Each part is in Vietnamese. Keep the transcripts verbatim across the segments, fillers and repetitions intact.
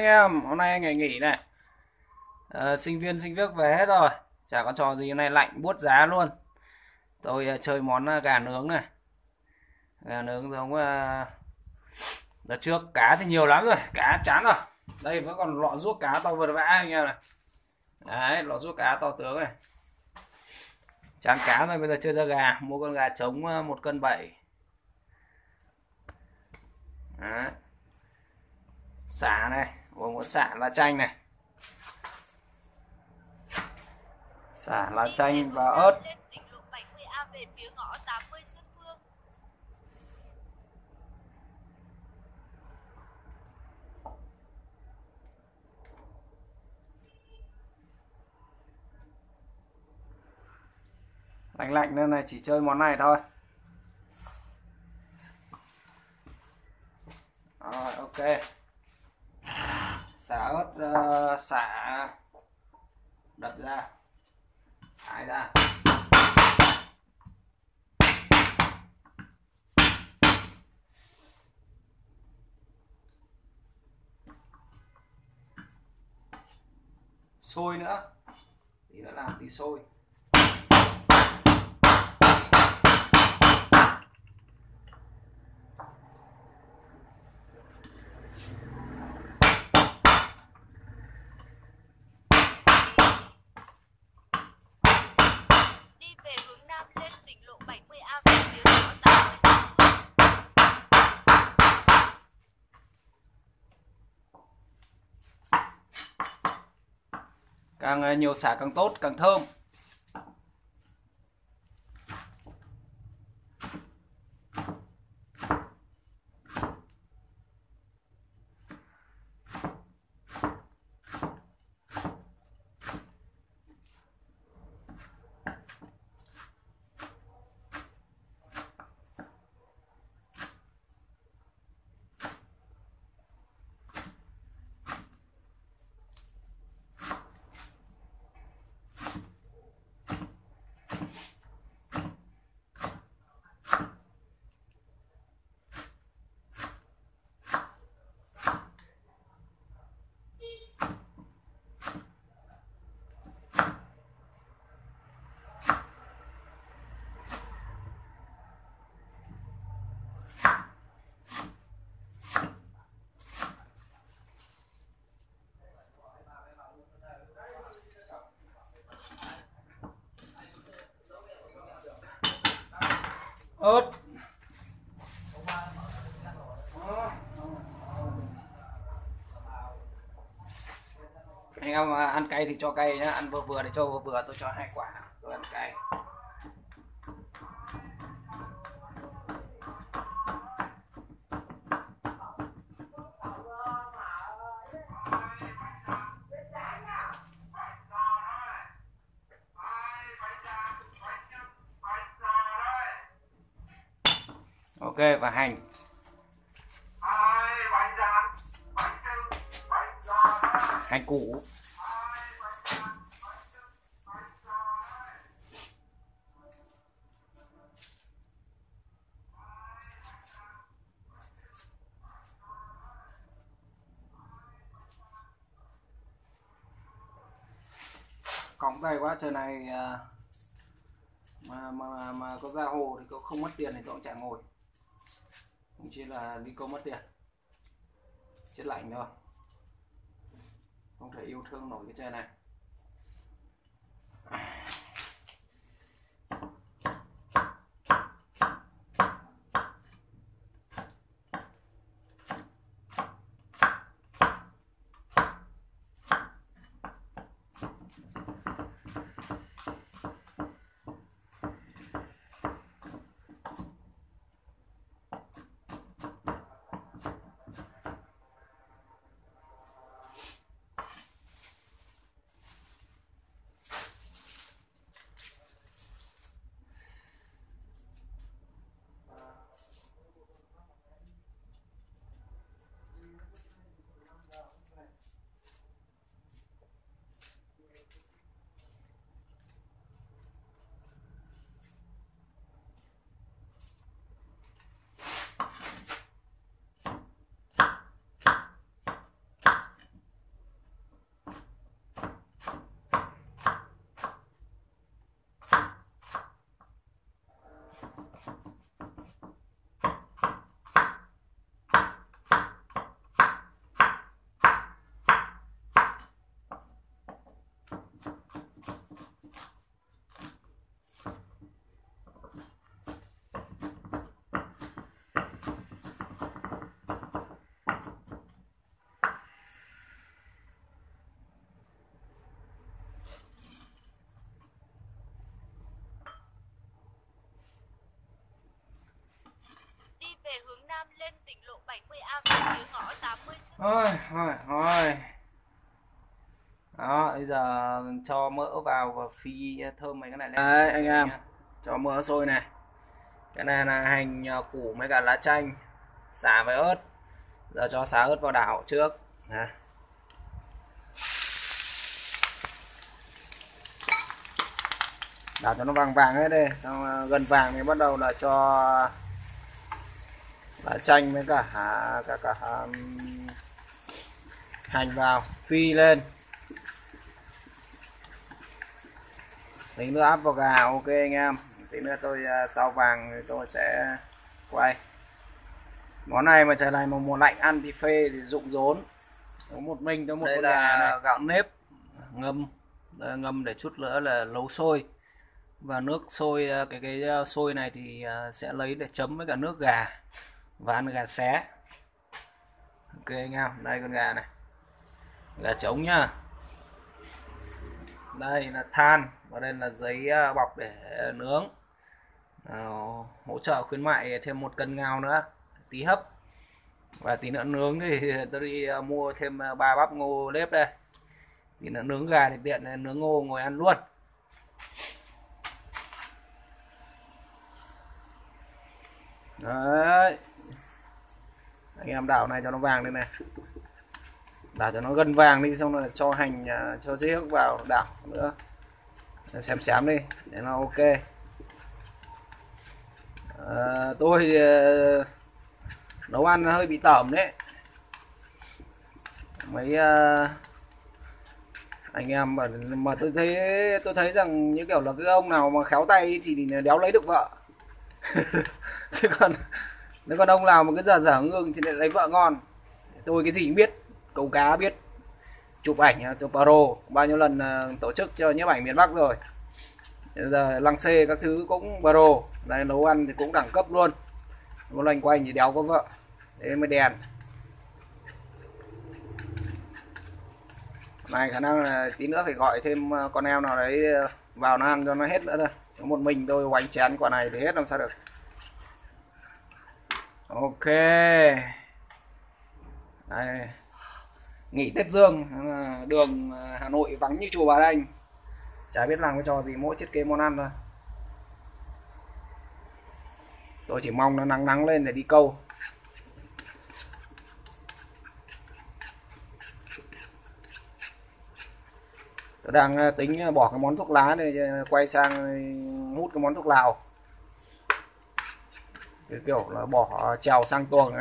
anh em, hôm nay ngày nghỉ này. Ờ, sinh viên sinh viên về hết rồi, chả có trò gì. Hôm nay lạnh buốt giá luôn. Tôi ờ, chơi món ờ, gà nướng này. Gà nướng giống ờ, đợt trước. Cá thì nhiều lắm rồi, cá chán rồi. Đây vẫn còn lọ ruốc cá to vừa vã anh em này. Đấy, lọ ruốc cá to tướng này. Chán cá rồi, bây giờ chơi ra gà. Mua con gà trống ờ, một cân bảy. Đấy. Xả này, gồm có xả lá chanh này, xả lá chanh và ớt. Lạnh lạnh nên này chỉ chơi món này thôi. Rồi, ok. Xả ớt, uh, xả đập ra, thái ra. Sôi nữa, tí nữa làm tí sôi. Càng nhiều xả càng tốt, càng thơm. Ớt. Anh em ăn cay thì cho cay nhá, ăn vừa vừa để cho vừa vừa. Tôi cho hai quả tôi ăn cay. Ok, và hành. Hành củ. Cóng tay quá trời này. Mà, mà, mà có ra hồ thì cậu không mất tiền thì cậu cũng chả ngồi. Không chỉ là đi câu mất tiền. Chết lạnh thôi. Không thể yêu thương nổi cái chai này. Thôi thôi thôi. Đó, bây giờ cho mỡ vào và phi thơm mấy cái này lên. Đấy, anh em, cho mỡ sôi này. Cái này là hành củ với cả lá chanh, sả với ớt. Giờ cho sả ớt vào đảo trước. Đấy. Đảo cho nó vàng vàng hết đây, xong gần vàng thì bắt đầu là cho lá chanh với cả cả cả, cả hành vào, phi lên. Tí nữa áp vào gà. Ok anh em, tí nữa tôi sau vàng thì tôi sẽ quay. Món này mà trời này mà mùa lạnh ăn thì phê thì rụng rốn. Có một mình tôi một đây con là gà này. Gạo nếp ngâm, ngâm để chút nữa là nấu sôi, và nước sôi, cái cái sôi này thì sẽ lấy để chấm với cả nước gà và ăn gà xé. Ok anh em, đây con gà này, gà trống nhá. Đây là than và đây là giấy bọc để nướng. À, hỗ trợ khuyến mại thêm một cân ngao nữa, tí hấp và tí nữa nướng thì tôi đi mua thêm ba bắp ngô nếp đây. Tí nữa nướng gà thì tiện nướng ngô ngồi ăn luôn. Đấy, anh em đảo này cho nó vàng đây này, đảo cho nó gần vàng đi, xong rồi cho hành, cho dưa hấu vào đảo nữa, xém xém đi để nó ok. À, tôi thì nấu ăn hơi bị tởm đấy, mấy uh, anh em mà, mà tôi thấy tôi thấy rằng như kiểu là cái ông nào mà khéo tay thì, thì đéo lấy được vợ. Chứ còn nếu còn ông nào mà cứ dở dở ngương thì lại lấy vợ ngon. Tôi cái gì cũng biết, câu cá biết, chụp ảnh chụp pro, bao nhiêu lần uh, tổ chức cho nhiếp ảnh miền Bắc rồi. Bây giờ lăng xê các thứ cũng pro, đây nấu ăn thì cũng đẳng cấp luôn. Một loanh quanh thì đéo có vợ, thế mới đèn. Này khả năng là tí nữa phải gọi thêm con em nào đấy vào nó ăn cho nó hết nữa thôi. Có một mình tôi oánh chén quả này thì hết làm sao được. Ok. Đây. Nghỉ Tết Dương, đường Hà Nội vắng như chùa Bà Đanh. Chả biết làm cái trò gì, mỗi thiết kế món ăn thôi. Tôi chỉ mong nó nắng nắng lên để đi câu. Tôi đang tính bỏ cái món thuốc lá này quay sang hút cái món thuốc lào, cái kiểu là bỏ trèo sang tuồng.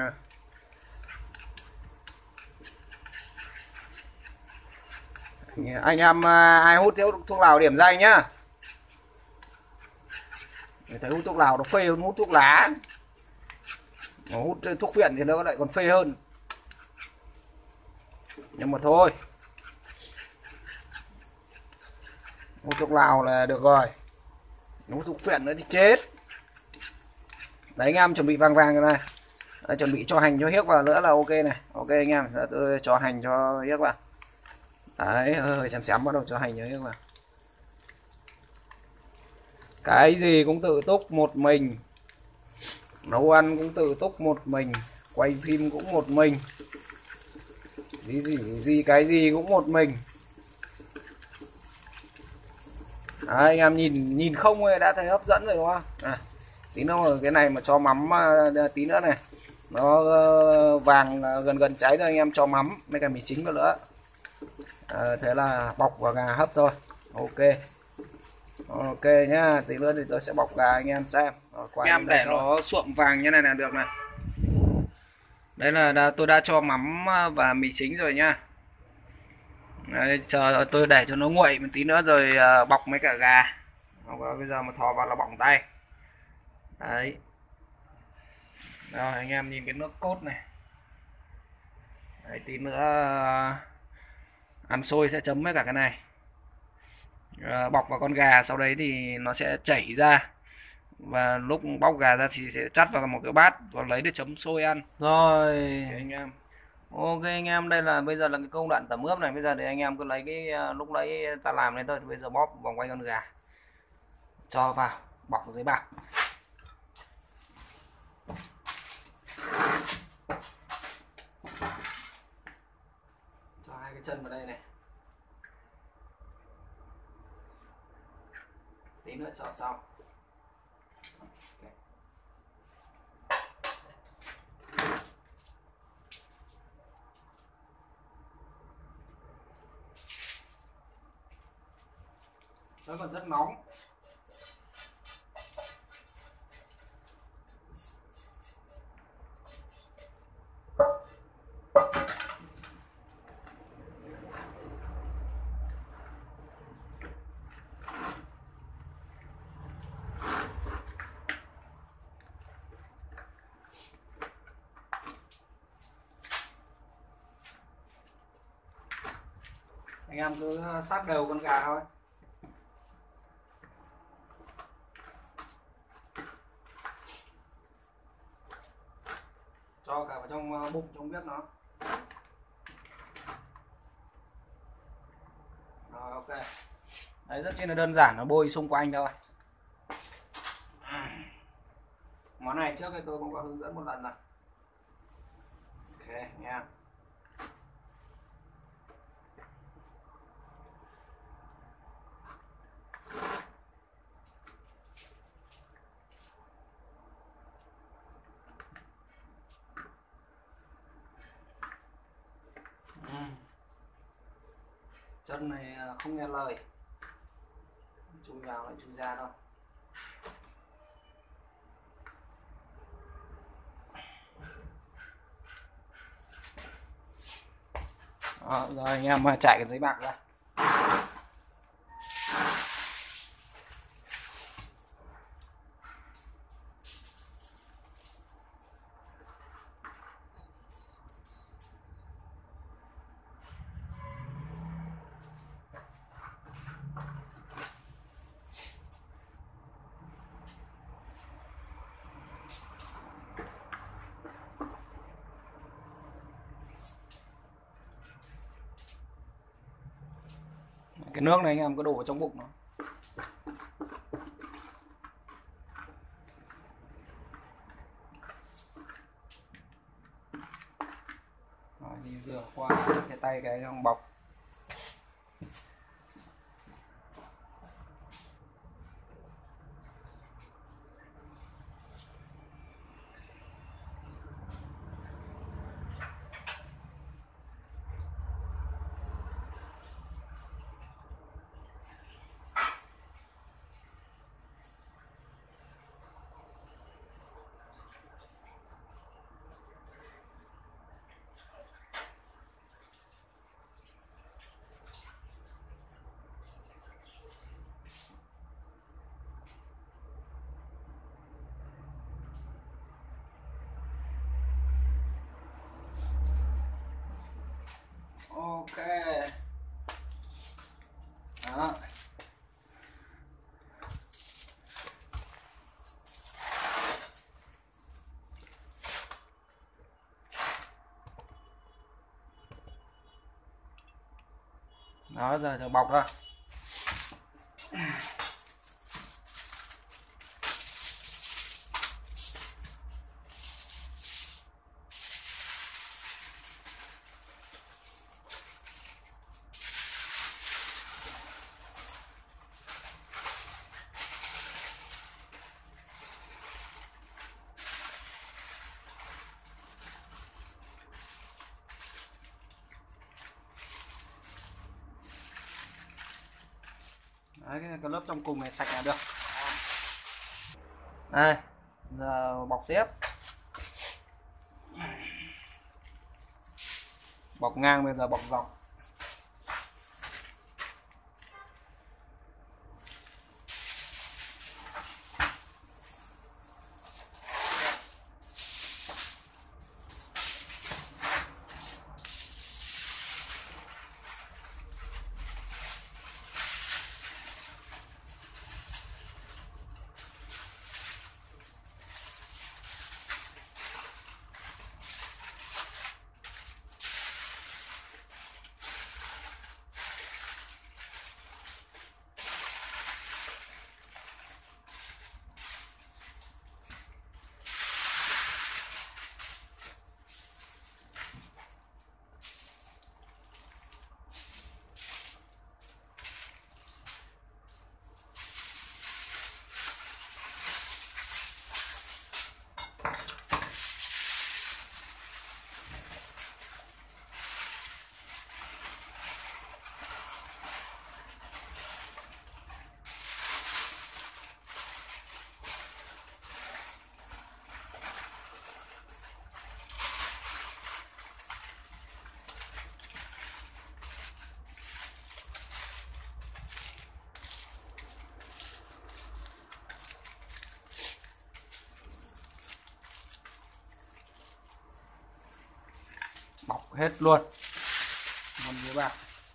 Anh em ai hút thuốc lào điểm danh nhá. Để thấy hút thuốc lào nó phê hơn hút thuốc lá. Mà hút thuốc viện thì nó lại còn phê hơn. Nhưng mà thôi, hút thuốc lào là được rồi, hút thuốc viện nữa thì chết. Đấy anh em chuẩn bị vàng vàng rồi này. Đấy, chuẩn bị cho hành cho hiếc vào nữa là ok này. Ok anh em, giờ tôi cho hành cho hiếc vào. Đấy, hơi xém xém bắt đầu cho hành cho hiếc vào. Cái gì cũng tự túc một mình, nấu ăn cũng tự túc một mình, quay phim cũng một mình, gì gì gì cái gì cũng một mình. Đấy, anh em nhìn nhìn không đã thấy hấp dẫn rồi đúng không? À, tí nữa cái này mà cho mắm tí nữa này, nó vàng gần gần cháy rồi anh em cho mắm mấy cái mì chính vào nữa. À, thế là bọc vào gà hấp thôi. Ok. Ok nhá, tí nữa thì tôi sẽ bọc gà anh em xem. Rồi, anh em để nó xuộm vàng như này là được này. Đấy là đã, tôi đã cho mắm và mì chính rồi nhá. Đấy, chờ tôi để cho nó nguội một tí nữa rồi uh, bọc mấy cả gà. Rồi, bây giờ mà thò vào là bỏng tay. Đấy. Rồi anh em nhìn cái nước cốt này. Đấy, tí nữa uh, ăn xôi sẽ chấm với cả cái này. Uh, bọc vào con gà, sau đấy thì nó sẽ chảy ra. Và lúc bóc gà ra thì sẽ chắt vào một cái bát và lấy để chấm xôi ăn. Rồi okay, anh em. Ok anh em, đây là bây giờ là cái công đoạn tẩm ướp này. Bây giờ thì anh em cứ lấy cái lúc nãy ta làm này thôi. Bây giờ bóp vòng quanh con gà, cho vào, bọc vào giấy bạc. cái chân vào đây này, tí nữa cho sau. Okay. Nó còn rất nóng. Anh em cứ sát đều con gà thôi. Cho cả vào trong bụng, trong bếp nó. Rồi, ok. Đấy, rất chi là đơn giản, nó bôi xung quanh thôi. Món này trước thì tôi cũng có hướng dẫn một lần rồi. Ok nha. Chân này không nghe lời, chui vào lại chui ra thôi. Đó, rồi anh em chạy cái giấy bạc ra. Cái nước này anh em có đổ vào trong bụng nó. Rồi, đi rửa qua cái tay cái trong bọc. Ok. Đó. Đó, giờ cho bọc ra. Đấy, cái lớp trong cùng này sạch là được. Đây, giờ bọc tiếp. Bọc ngang, bây giờ bọc dọc. hết luôn. Còn dưới bạc.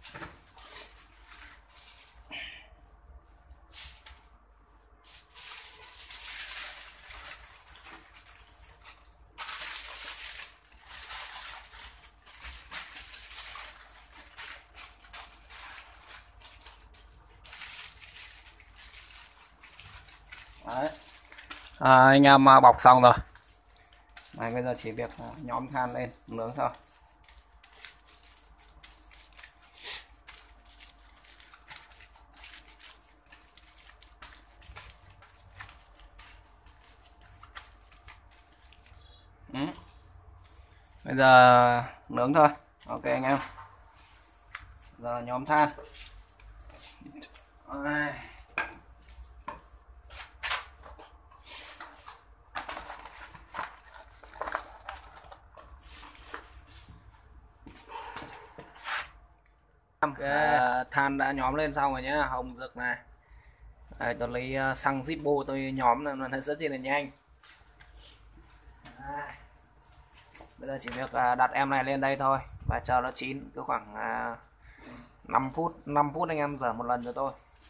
Đấy. À, anh em bọc xong rồi. Này, bây giờ chỉ việc nhóm than lên nướng thôi. Ừ. Bây giờ nướng thôi. Ok anh em. Giờ nhóm than. Đây. Okay. Than đã nhóm lên xong rồi nhá, hồng rực này. Đây, tôi lấy xăng Zippo tôi nhóm là nó rất là nhanh. Đây. Bây giờ chỉ việc đặt em này lên đây thôi và chờ nó chín, cứ khoảng năm phút, năm phút anh em rửa một lần cho tôi.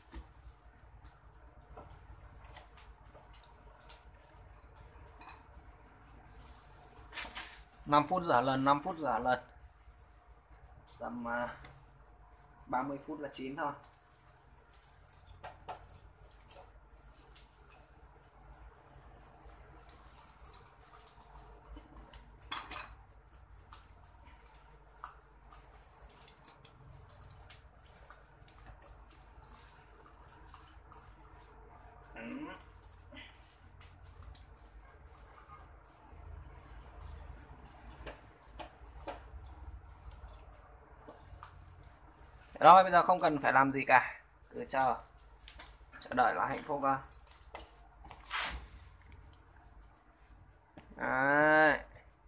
năm phút rửa lần, năm phút rửa lần. Tầm ba mươi phút là chín thôi. Rồi bây giờ không cần phải làm gì cả, cứ chờ chờ đợi là hạnh phúc thôi. Đấy.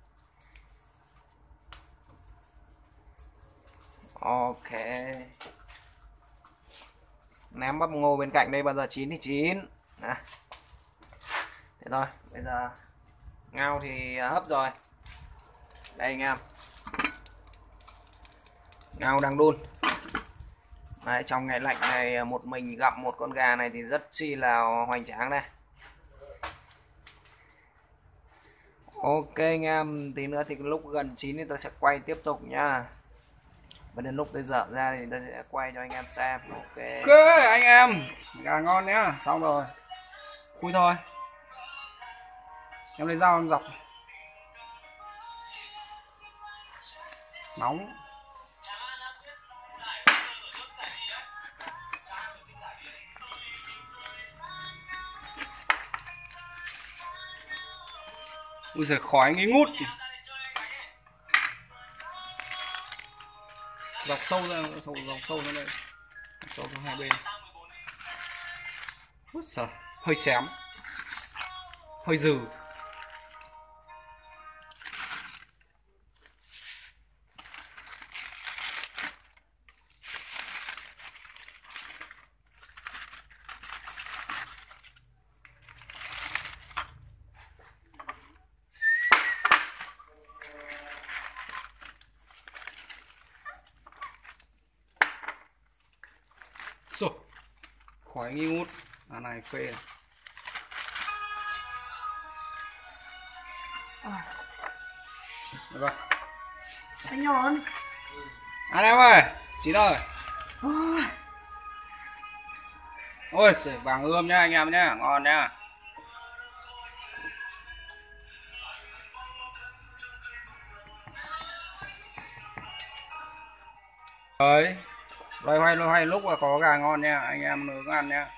Ok. Ném bắp ngô bên cạnh đây, bao giờ chín thì chín. Đấy. Thế thôi, bây giờ ngao thì hấp rồi. Đây anh em, ngao đang đun. Đấy, trong ngày lạnh này một mình gặm một con gà này thì rất chi là hoành tráng đây. Ok anh em, tí nữa thì lúc gần chín thì tôi sẽ quay tiếp tục nha. Và đến lúc tôi dở ra thì tôi sẽ quay cho anh em xem. Ok. Ok anh em, gà ngon nhá, xong rồi. Khui thôi. Em lấy dao em dọc. Nóng. Ui giời, khói nghi ngút. Dọc sâu ra, dọc, dọc sâu ra đây. Dọc sâu sang hai bên. Út giời, hơi xém. Hơi dừ. Rồi, khói nghi ngút, à này phê này. Được rồi. Anh nhon. Anh em ơi, chín rồi. Ôi giời, vàng ươm nhá anh em nhá, ngon nhá. Đấy, loay hoay loay hoay lúc mà có gà ngon nha, anh em nướng ăn nhá.